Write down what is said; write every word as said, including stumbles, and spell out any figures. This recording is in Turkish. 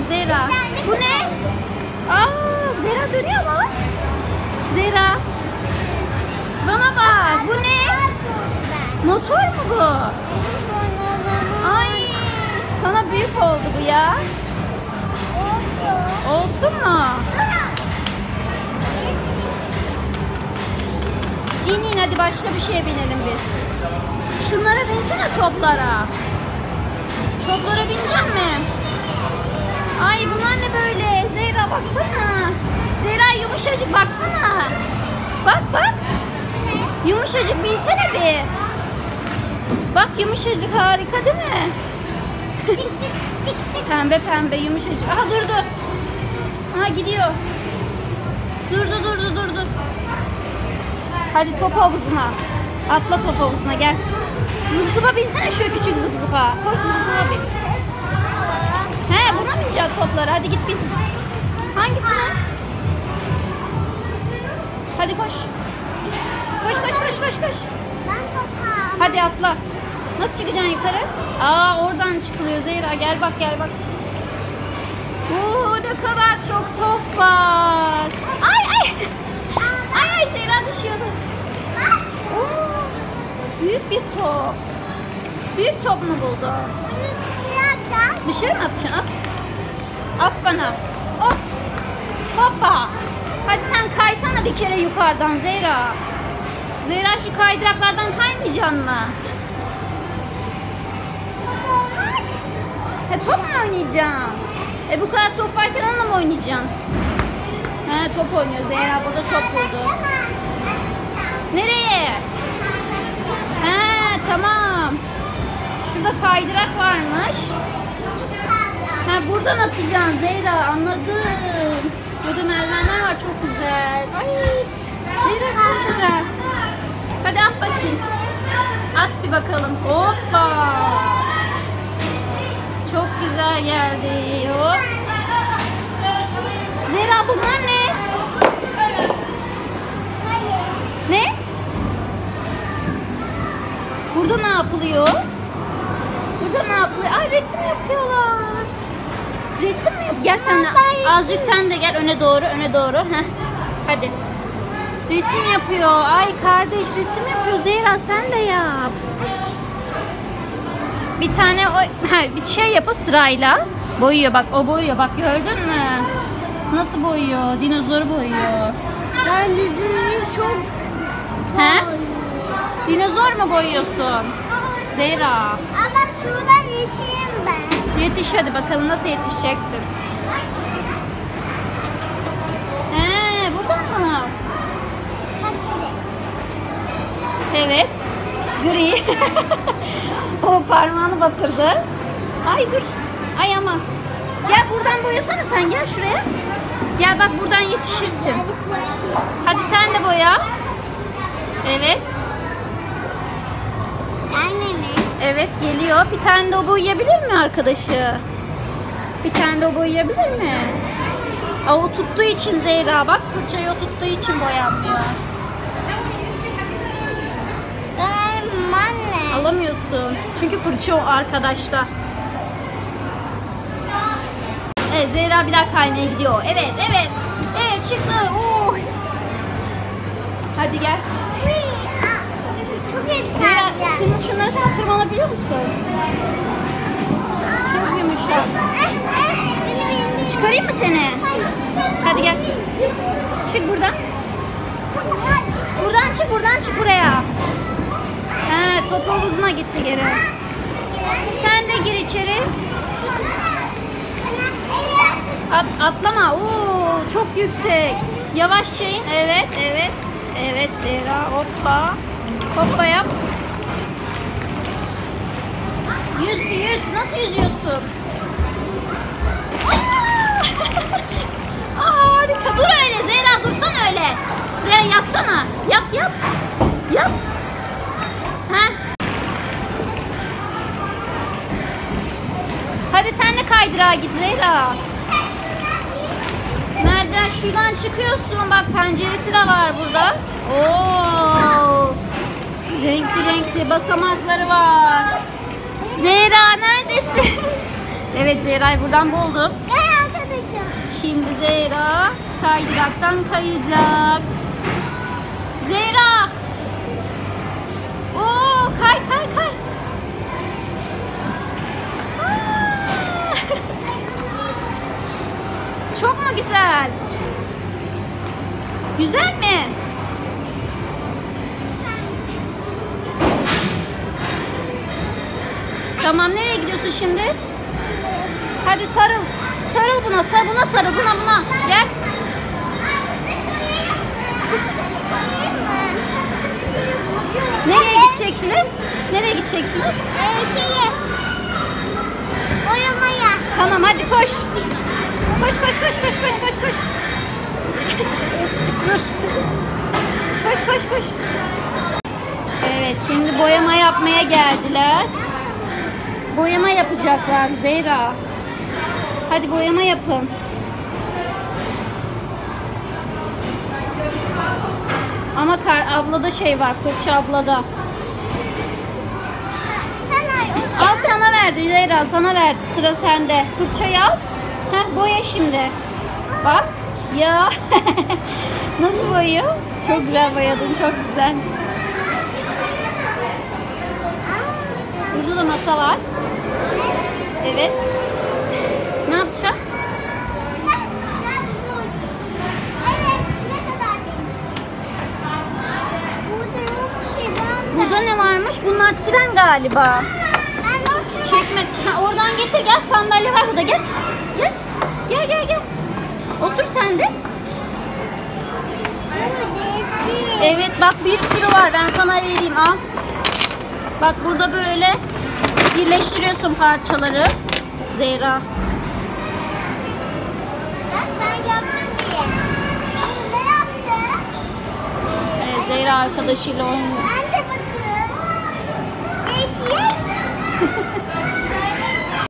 Zehra. Bu ne? Aa, Zehra dönüyor mu? Zehra. Bana bak. Bu ne? Motor mu bu? Ay, sana büyük oldu bu ya. Olsun mu? İn in hadi başka bir şeye binelim biz. Şunlara binsene, toplara. Toplara binecek mi? Ay bunlar ne böyle? Zehra baksana. Zehra yumuşacık baksana. Bak bak. Yumuşacık binsene bir. Bak yumuşacık, harika değil mi? Pembe pembe yumuşacık. Aha durdu. Aha gidiyor. Durdu durdu durdu. Hadi top havuzuna. Atla top havuzuna gel. Zıp zıpa binsene, şu küçük zıp zıpa. Koş zıp zıpa bin. He buna mı binecek toplara? Hadi git bin. Hangisine? Hadi koş. Koş koş koş koş koş. Ben topam. Hadi atla. Nasıl çıkacaksın yukarı? Aa oradan çıkılıyor Zehra. Gel bak gel bak. Oo ne kadar çok top var. Ay ay. Ay ay Zehra düşüyordu. Oo, büyük bir top. Büyük top mu buldu? Bunu dışarı atacağım. Dışarı mı atacaksın? At. At bana. Hop. Hoppa. Hadi sen kaysana bir kere yukarıdan Zehra. Zehra şu kaydıraklardan kaymayacaksın mı? He top mu oynayacaksın? E bu kadar top varken onunla mı oynayacaksın? He top oynuyor Zehra, burada top buldu. Nereye? He tamam. Şurada kaydırak varmış. Ha buradan atacaksın Zehra, anladım. Burada merdivenler var, çok güzel. Ay Zehra çok güzel. Hadi at bakayım. At bir bakalım. Hoppa. Çok güzel geldi. Hop. Zehra bunlar ne? Ne? Burada ne yapılıyor? Burada ne yapılıyor? Ay resim yapıyorlar. Resim mi yap? Gel sen de. Azıcık sen de gel öne doğru, öne doğru. Heh. Hadi. Resim yapıyor. Ay kardeş resim yapıyor. Zehra sen de yap. Bir tane o ha, bir şey yapı sırayla boyuyor. Bak o boyuyor. Bak gördün mü? Nasıl boyuyor? Dinozoru boyuyor. Ben diziyi çok... He? Dinozor mu boyuyorsun? Zehra. Ama şuradan yaşayayım ben. Yetiş hadi bakalım nasıl yetişeceksin. He, buradan mı? Bak şimdi. Evet. Gri. O parmağını batırdı. Ay dur. Ay ama. Gel buradan boyasana sen, gel şuraya. Gel bak buradan yetişirsin. Hadi sen de boya. Evet. Gelme mi? Evet geliyor. Bir tane de o boyayabilir mi arkadaşı? Bir tane de o boyayabilir mi? Aa, o tuttuğu için Zehra bak, fırçayı o tuttuğu için boyanmıyor. Ben anne. Alamıyorsun. Çünkü fırça o arkadaşta. Evet Zehra bir daha kaymaya gidiyor. Evet evet. Evet çıktı. Oo. Hadi gel. Çok Zehra etkili. şimdi şunları sen tırmanabiliyor musun? Çok yumuşak. Çıkarayım mı seni? Hadi gel. Çık buradan. Buradan çık, buradan çık buraya. He, top havuzuna gitti geri. Sen de gir içeri. At, atlama. Oo, çok yüksek. Yavaşça in. Evet, evet. Evet Zehra. Hoppa. Hoppa yap. Yüz, yüz. Nasıl yüzüyorsun? Aa, harika. Dur öyle Zehra. Dursan öyle. Zehra yatsana. Yat yat. Yat. Heh. Hadi sen de kaydırağa git Zehra. Nereden? Şuradan çıkıyorsun. Bak penceresi de var burada. Oo. Renkli renkli basamakları var. Zehra neredesin? Evet Zehra'yı buradan buldum. Gel Şimdi Zehra kaydıraktan kayacak. Zehra! Oo, kay kay kay. Aa! Çok mu güzel? Güzel mi? Tamam, nereye gidiyorsun şimdi? Hadi sarıl. Sarıl buna, sarıl buna, sarıl buna buna. Gel. Nereye gideceksiniz? Nereye gideceksiniz? Ee, şeyi. Oyamaya. Tamam, hadi koş. Koş koş koş koş koş koş koş. Dur. Koş koş koş. Evet, şimdi boyama yapmaya geldiler. Boyama yapacaklar Zehra. Hadi boyama yapın. Ama kar, ablada şey var, fırça ablada. Al, sana verdi Zehra, sana verdi. Sıra sende. Fırçayı al. Heh, boya şimdi. Bak. Ya. Nasıl boyuyor? Çok güzel boyadın, çok güzel. Burada da masa var. Evet. Ne yapacağım? Burada ne varmış? Bunlar tren galiba. Çekme. Ha, oradan getir, gel, sandalye var burada, gel. Gel. Gel gel gel. Otur sen de. Evet bak, bir sürü var, ben sana vereyim, al. Bak burada böyle birleştiriyorsun parçaları Zehra. Ben yaptım diye. Ne yaptın? Evet, Zehra arkadaşıyla oynuyor. Ben de